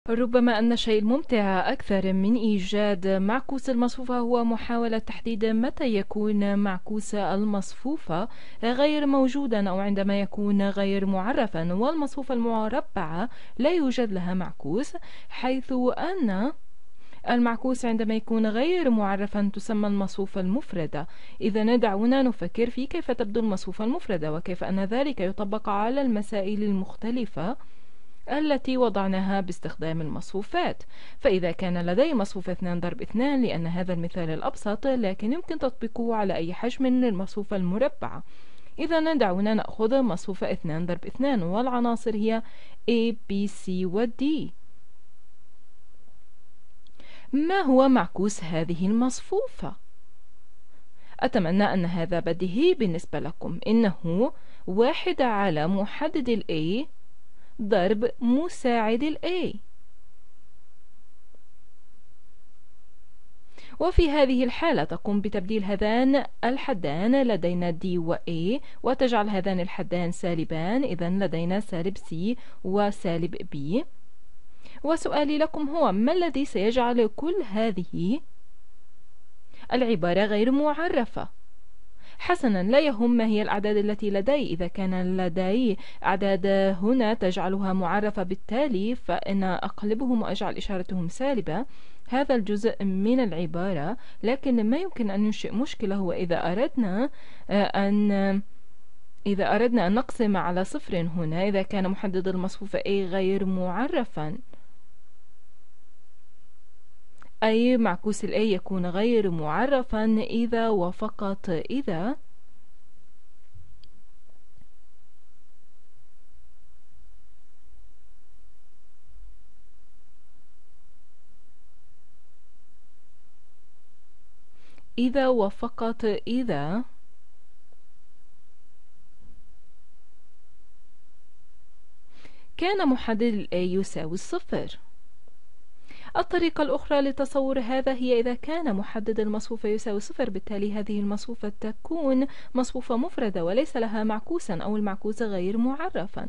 ربما أن الشيء الممتع أكثر من إيجاد معكوس المصفوفة هو محاولة تحديد متى يكون معكوس المصفوفة غير موجودا أو عندما يكون غير معرفا، والمصفوفة المربعة لا يوجد لها معكوس، حيث أن المعكوس عندما يكون غير معرفا تسمى المصفوفة المفردة. إذا دعونا نفكر في كيف تبدو المصفوفة المفردة وكيف أن ذلك يطبق على المسائل المختلفة التي وضعناها باستخدام المصفوفات. فإذا كان لدي مصفوف 2 ضرب 2 لأن هذا المثال الأبسط، لكن يمكن تطبيقه على أي حجم للمصفوفة المربعة. إذا دعونا نأخذ مصفوفة 2 ضرب 2 والعناصر هي A B C و D. ما هو معكوس هذه المصفوفة؟ أتمنى أن هذا بديهي بالنسبة لكم. إنه 1 على محدد ال A ضرب مساعد ال A. وفي هذه الحالة تقوم بتبديل هذان الحدان، لدينا D و A، وتجعل هذان الحدان سالبان، إذن لدينا سالب C وسالب B. وسؤالي لكم هو: ما الذي سيجعل كل هذه العبارة غير معرفة؟ حسنا، لا يهم ما هي الأعداد التي لدي. إذا كان لدي أعداد هنا تجعلها معرفة، بالتالي فإن أقلبهم وأجعل إشارتهم سالبة. هذا الجزء من العبارة، لكن ما يمكن أن ينشئ مشكلة هو إذا أردنا أن نقسم على 0 هنا، إذا كان محدد المصفوفة A غير معرفا، أي معكوس ال A يكون غير معرفا إذا وفقط إذا كان محدد ال A يساوي 0. الطريقة الأخرى لتصور هذا هي إذا كان محدد المصفوفة يساوي 0، بالتالي هذه المصفوفة تكون مصفوفة مفردة وليس لها معكوسا أو المعكوس غير معرفا.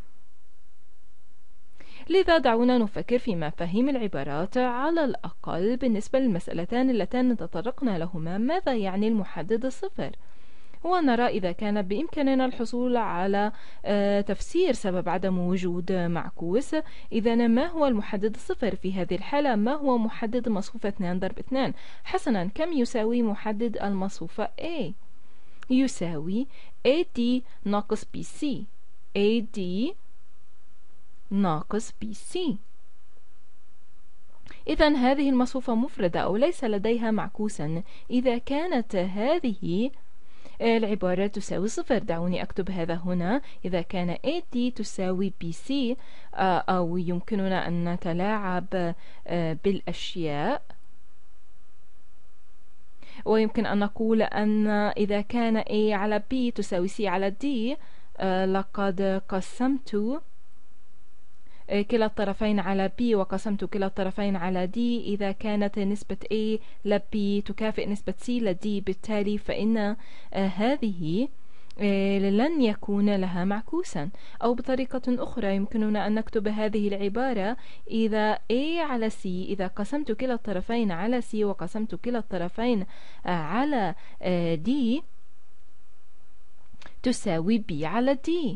لذا دعونا نفكر في مفاهيم العبارات على الأقل بالنسبة للمسألتان اللتان تطرقنا لهما. ماذا يعني المحدد 0؟ ونرى إذا كان بإمكاننا الحصول على تفسير سبب عدم وجود معكوس. إذا ما هو المحدد 0 في هذه الحالة؟ ما هو محدد المصفوفة 2 ضرب 2؟ حسنا، كم يساوي محدد المصفوفة A؟ يساوي AD ناقص BC. AD ناقص BC. إذا هذه المصفوفة مفردة أو ليس لديها معكوسا إذا كانت هذه العبارة تساوي 0. دعوني أكتب هذا هنا. إذا كان AD تساوي BC، أو يمكننا أن نتلاعب بالأشياء، ويمكن أن نقول أن إذا كان A على B تساوي C على D، لقد قسمت كلا الطرفين على B وقسمت كلا الطرفين على D. إذا كانت نسبة A ل B تكافئ نسبة C ل D، بالتالي فإن هذه لن يكون لها معكوسا. أو بطريقة أخرى يمكننا أن نكتب هذه العبارة: إذا A على C، إذا قسمت كلا الطرفين على C وقسمت كلا الطرفين على D تساوي B على D.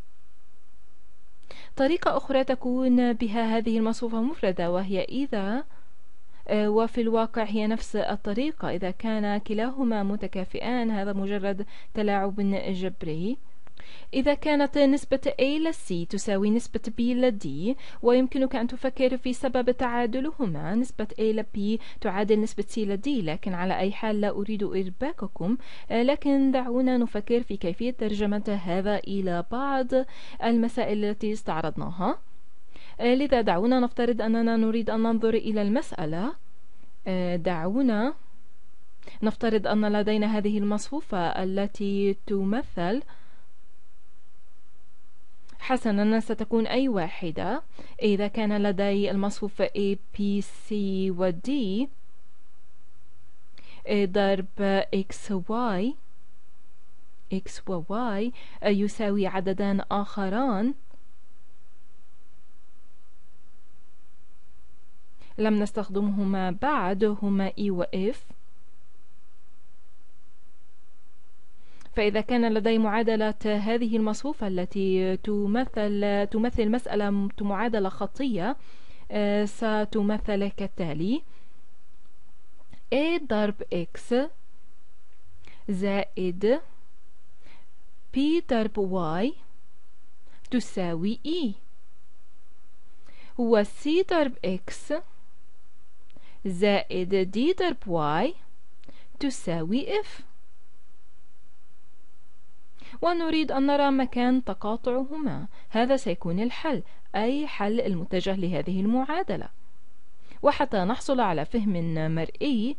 طريقة أخرى تكون بها هذه المصفوفة مفردة، وهي إذا وفي الواقع هي نفس الطريقة. إذا كان كلاهما متكافئان، هذا مجرد تلاعب جبري. إذا كانت نسبة A ل C تساوي نسبة B ل D، ويمكنك أن تفكر في سبب تعادلهما. نسبة A ل B تعادل نسبة C ل D، لكن على أي حال لا أريد إرباككم، لكن دعونا نفكر في كيفية ترجمة هذا إلى بعض المسائل التي استعرضناها. لذا دعونا نفترض أننا نريد أن ننظر إلى المسألة. دعونا نفترض أن لدينا هذه المصفوفة التي تمثل، حسنا ستكون أي واحدة. إذا كان لدي المصفوفة A B C و D ضرب X و Y يساوي عددان آخران، لم نستخدمهما بعد هما E و F. فإذا كان لدي معادلة هذه المصفوفة التي تمثل مسألة معادلة خطية، ستمثل كالتالي: A ضرب X زائد P ضرب Y تساوي E، و C ضرب X زائد D ضرب Y تساوي F. ونريد أن نرى مكان تقاطعهما. هذا سيكون الحل، أي حل المتجه لهذه المعادلة. وحتى نحصل على فهم مرئي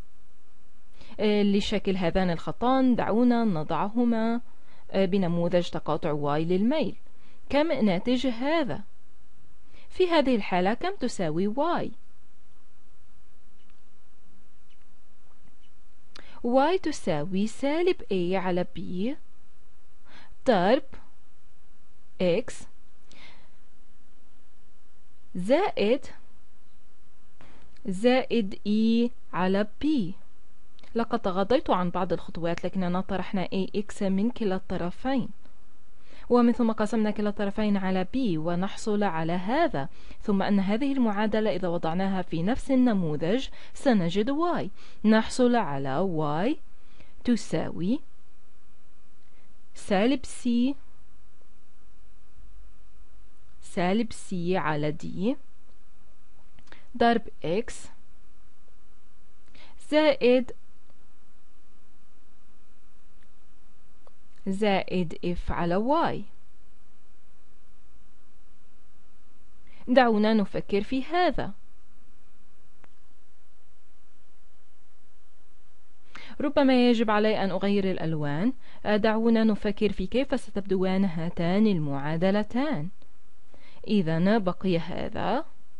لشكل هذان الخطان، دعونا نضعهما بنموذج تقاطع Y للميل. كم ناتج هذا؟ في هذه الحالة كم تساوي Y؟ Y تساوي سالب A على B ضرب X زائد E على B. لقد تغاضيت عن بعض الخطوات، لكننا طرحنا AX من كلا الطرفين، ومن ثم قسمنا كلا الطرفين على B ونحصل على هذا. ثم أن هذه المعادلة إذا وضعناها في نفس النموذج سنجد Y. نحصل على Y تساوي سالب C على D ضرب X زائد F على Y. دعونا نفكر في هذا. ربما يجب علي أن أغير الألوان. دعونا نفكر في كيف ستبدوان هاتان المعادلتان. إذن بقي هذا،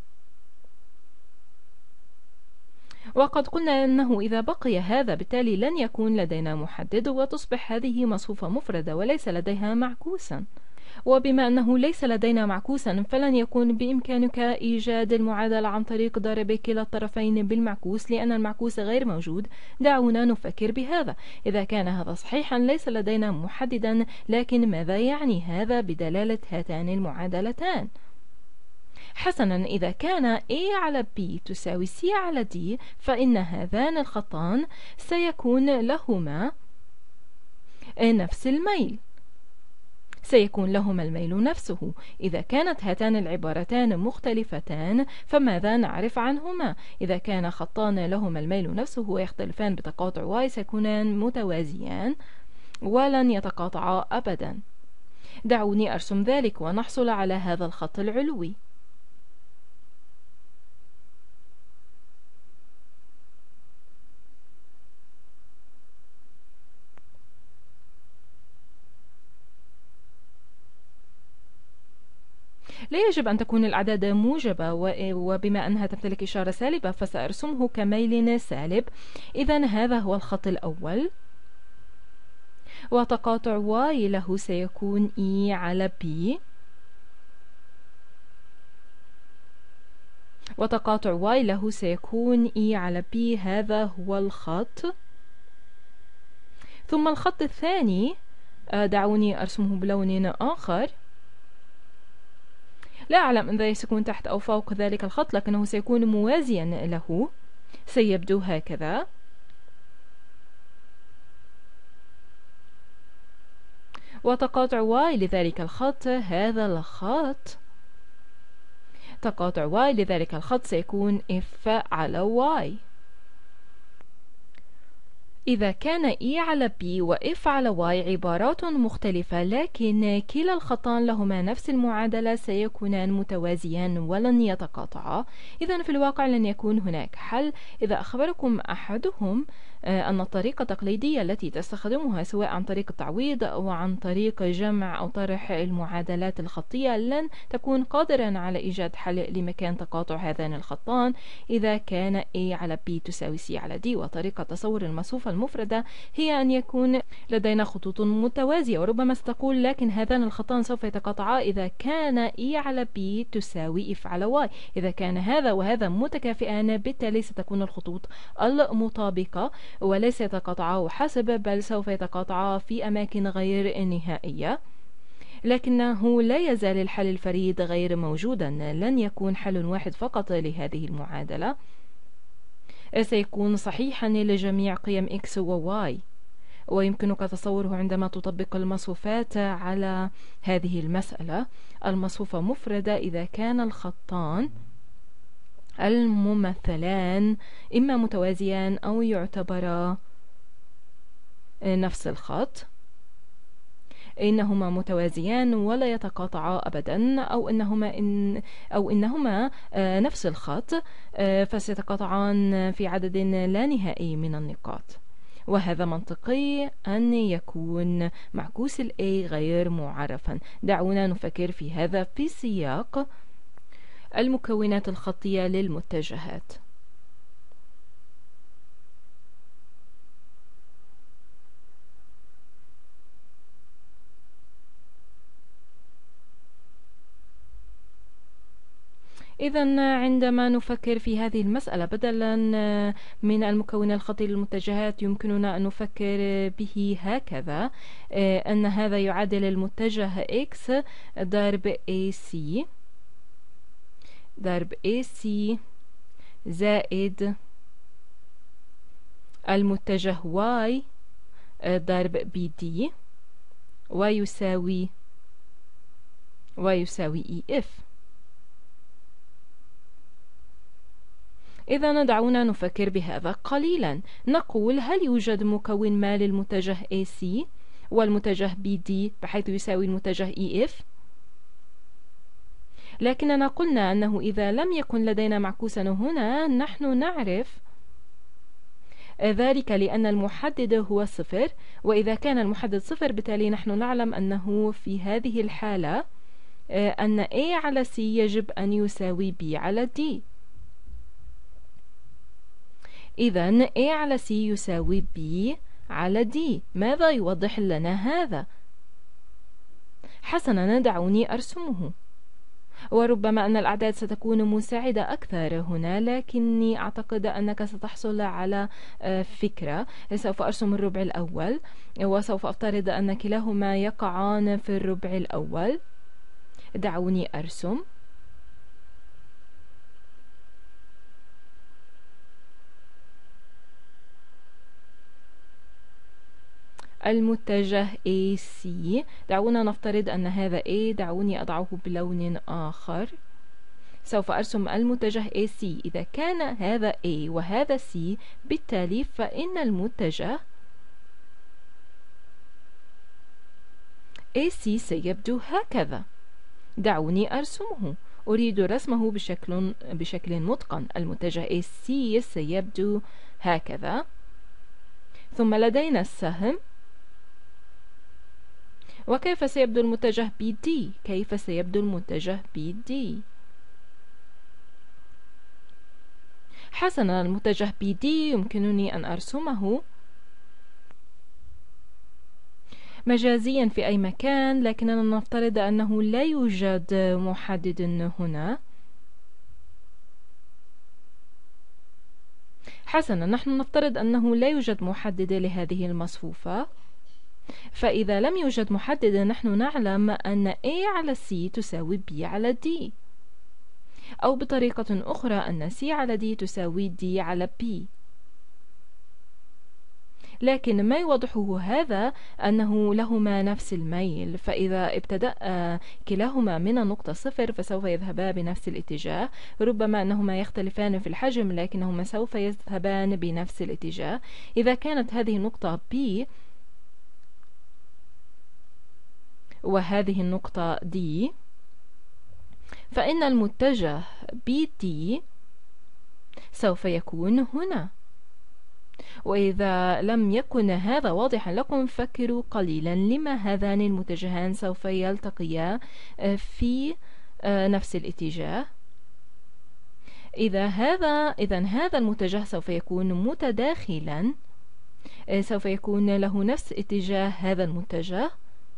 وقد قلنا أنه إذا بقي هذا بالتالي لن يكون لدينا محدد، وتصبح هذه مصفوفة مفردة وليس لديها معكوسا. وبما أنه ليس لدينا معكوسا فلن يكون بإمكانك إيجاد المعادلة عن طريق ضرب كلا الطرفين بالمعكوس، لأن المعكوس غير موجود. دعونا نفكر بهذا. إذا كان هذا صحيحا ليس لدينا محددا، لكن ماذا يعني هذا بدلالة هاتان المعادلتان؟ حسنا، إذا كان A على B تساوي C على D فإن هذان الخطان سيكون لهما نفس الميل، سيكون لهما الميل نفسه. إذا كانت هاتان العبارتان مختلفتان فماذا نعرف عنهما؟ إذا كان خطان لهما الميل نفسه ويختلفان بتقاطع Y سيكونان متوازيان ولن يتقاطعا أبدا. دعوني أرسم ذلك ونحصل على هذا الخط العلوي. لا يجب أن تكون الأعداد موجبة، وبما أنها تمتلك إشارة سالبة فسأرسمه كميل سالب. إذن هذا هو الخط الأول، وتقاطع Y له سيكون E على B، وتقاطع Y له سيكون E على B. هذا هو الخط. ثم الخط الثاني دعوني أرسمه بلون آخر. لا أعلم إذا سيكون تحت أو فوق ذلك الخط، لكنه سيكون موازيا له. سيبدو هكذا. وتقاطع Y لذلك الخط، هذا الخط تقاطع Y لذلك الخط سيكون F على Y. إذا كان E على B و F على Y عبارات مختلفة، لكن كلا الخطان لهما نفس المعادلة، سيكونان متوازيان ولن يتقاطعا. إذن في الواقع لن يكون هناك حل. إذا أخبركم أحدهم أن الطريقة التقليدية التي تستخدمها سواء عن طريق التعويض أو عن طريق جمع أو طرح المعادلات الخطية لن تكون قادرا على إيجاد حل لمكان تقاطع هذان الخطان إذا كان A على B تساوي C على D. وطريقة تصور المصفوفة المفردة هي أن يكون لدينا خطوط متوازية. وربما ستقول لكن هذان الخطان سوف يتقاطعا إذا كان E على B تساوي F على Y. إذا كان هذا وهذا متكافئان بالتالي ستكون الخطوط المطابقة وليس يتقاطعا حسب، بل سوف يتقاطعا في أماكن غير نهائية. لكنه لا يزال الحل الفريد غير موجودا، لن يكون حل واحد فقط لهذه المعادلة سيكون صحيحا لجميع قيم x و y، ويمكنك تصوره عندما تطبق المصفوفات على هذه المسألة. المصفوفة مفردة إذا كان الخطان الممثلان إما متوازيان أو يعتبرا نفس الخط، إنهما متوازيان ولا يتقاطعا أبدا، أو إنهما نفس الخط فسيتقاطعان في عدد لا نهائي من النقاط. وهذا منطقي أن يكون معكوس ال A غير معرفا. دعونا نفكر في هذا في سياق المكونات الخطية للمتجهات. إذن عندما نفكر في هذه المسألة بدلا من المكون الخطي للمتجهات يمكننا أن نفكر به هكذا، أن هذا يعادل المتجه X ضرب AC زائد المتجه Y ضرب BD ويساوي EF. إذا دعونا نفكر بهذا قليلا. نقول هل يوجد مكون ما للمتجه AC والمتجه BD بحيث يساوي المتجه EF؟ لكننا قلنا أنه إذا لم يكن لدينا معكوسا هنا نحن نعرف ذلك لأن المحدد هو صفر، وإذا كان المحدد صفر بالتالي نحن نعلم أنه في هذه الحالة أن A على C يجب أن يساوي B على D. إذن A على C يساوي B على D. ماذا يوضح لنا هذا؟ حسنا، دعوني أرسمه. وربما أن الأعداد ستكون مساعدة أكثر هنا، لكني أعتقد أنك ستحصل على فكرة. سوف أرسم الربع الأول وسوف أفترض أن كلاهما يقعان في الربع الأول. دعوني أرسم. المتجه AC، دعونا نفترض أن هذا A، دعوني أضعه بلون آخر. سوف أرسم المتجه AC. إذا كان هذا A وهذا C بالتالي فإن المتجه AC سيبدو هكذا. دعوني أرسمه. أريد رسمه بشكل متقن. المتجه AC سيبدو هكذا. ثم لدينا السهم. وكيف سيبدو المتجه BD؟ كيف سيبدو المتجه BD؟ حسنا، المتجه BD يمكنني أن أرسمه مجازيا في أي مكان، لكننا نفترض أنه لا يوجد محدد هنا. حسنا، نحن نفترض أنه لا يوجد محدد لهذه المصفوفة، فإذا لم يوجد محدد نحن نعلم أن A على C تساوي B على D، أو بطريقة أخرى أن C على D تساوي D على B. لكن ما يوضحه هذا أنه لهما نفس الميل، فإذا ابتدأ كلاهما من النقطة صفر فسوف يذهبا بنفس الاتجاه. ربما أنهما يختلفان في الحجم لكنهما سوف يذهبان بنفس الاتجاه. إذا كانت هذه النقطة B وهذه النقطة D فإن المتجه BD سوف يكون هنا. وإذا لم يكن هذا واضحا لكم فكروا قليلا لما هذان المتجهان سوف يلتقيا في نفس الاتجاه. إذا هذا المتجه سوف يكون متداخلا سوف يكون له نفس اتجاه هذا المتجه،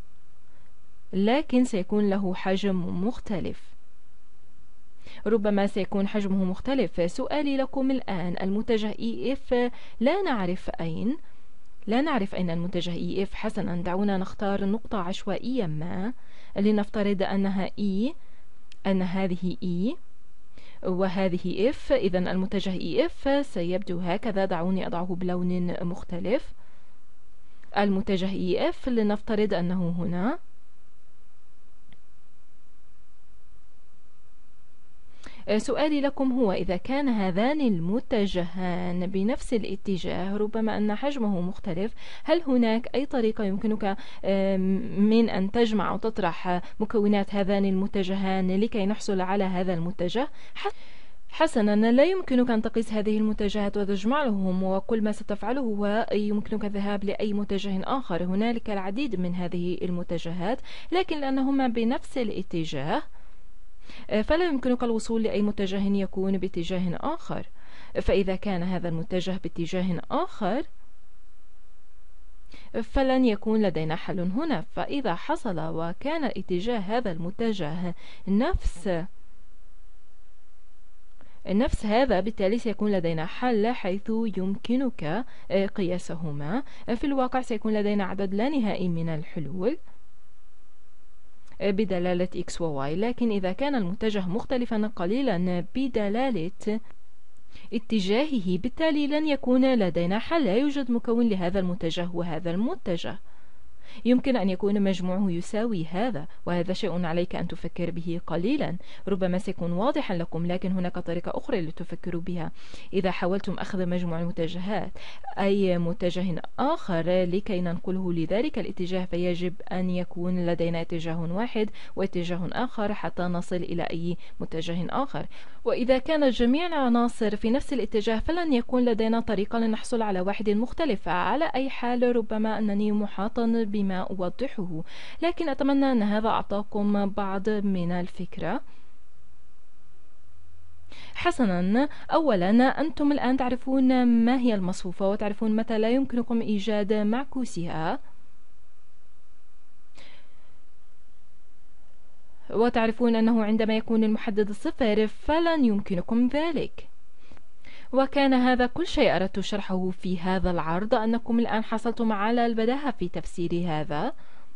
لكن سيكون له حجم مختلف. ربما سيكون حجمه مختلف. سؤالي لكم الآن، المتجه EF لا نعرف أين المتجه EF. حسنا، دعونا نختار نقطة عشوائية ما، لنفترض أنها E، أن هذه E وهذه F. إذن المتجه EF سيبدو هكذا. دعوني أضعه بلون مختلف. المتجه EF لنفترض أنه هنا. سؤالي لكم هو، إذا كان هذان المتجهان بنفس الاتجاه، ربما أن حجمه مختلف، هل هناك أي طريقة يمكنك من أن تجمع أو تطرح مكونات هذان المتجهان لكي نحصل على هذا المتجه؟ حسنا، لا يمكنك أن تقيس هذه المتجهات وتجمعهم، وكل ما ستفعله هو يمكنك الذهاب لأي متجه آخر. هنالك العديد من هذه المتجهات، لكن لأنهما بنفس الاتجاه فلا يمكنك الوصول لأي متجه يكون باتجاه آخر. فإذا كان هذا المتجه باتجاه آخر فلن يكون لدينا حل هنا. فإذا حصل وكان اتجاه هذا المتجه نفس هذا، بالتالي سيكون لدينا حل حيث يمكنك قياسهما. في الواقع سيكون لدينا عدد لا نهائي من الحلول بدلالة X و Y، لكن إذا كان المتجه مختلفا قليلا بدلالة اتجاهه، بالتالي لن يكون لدينا حل. لا يوجد مكون لهذا المتجه وهذا المتجه. يمكن أن يكون مجموعه يساوي هذا، وهذا شيء عليك أن تفكر به قليلا. ربما سيكون واضحا لكم، لكن هناك طريقة أخرى لتفكروا بها. إذا حاولتم أخذ مجموع المتجهات أي متجه آخر لكي ننقله لذلك الاتجاه، فيجب أن يكون لدينا اتجاه واحد واتجاه آخر حتى نصل إلى أي متجه آخر. وإذا كانت جميع العناصر في نفس الاتجاه فلن يكون لدينا طريقة لنحصل على واحد مختلف. على أي حال، ربما أنني محاطا بما أوضحه، لكن أتمنى أن هذا أعطاكم بعض من الفكرة. حسنا، أولا أنتم الآن تعرفون ما هي المصفوفة، وتعرفون متى لا يمكنكم إيجاد معكوسها، وتعرفون أنه عندما يكون المحدد صفر فلن يمكنكم ذلك. وكان هذا كل شيء أردت شرحه في هذا العرض. أنكم الآن حصلتم على البداهة في تفسير هذا،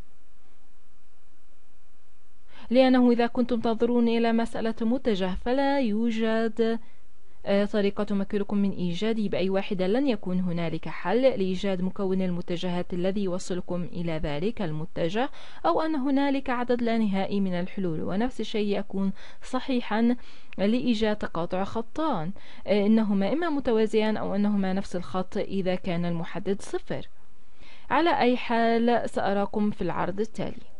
لأنه إذا كنتم تنظرون إلى مسألة متجه فلا يوجد طريقة تمكنكم من إيجاده بأي واحدة. لن يكون هنالك حل لإيجاد مكون المتجهات الذي يوصلكم إلى ذلك المتجه، أو أن هنالك عدد لا نهائي من الحلول. ونفس الشيء يكون صحيحا لإيجاد تقاطع خطان، إنهما إما متوازيان أو أنهما نفس الخط إذا كان المحدد صفر. على أي حال، سأراكم في العرض التالي.